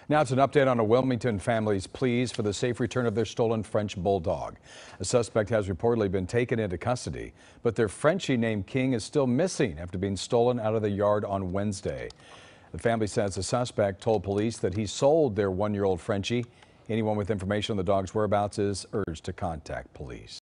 Now it's an update on a Wilmington family's pleas for the safe return of their stolen French Bulldog. A suspect has reportedly been taken into custody, but their Frenchie named King is still missing after being stolen out of the yard on Wednesday. The family says the suspect told police that he sold their 1-year-old Frenchie. Anyone with information on the dog's whereabouts is urged to contact police.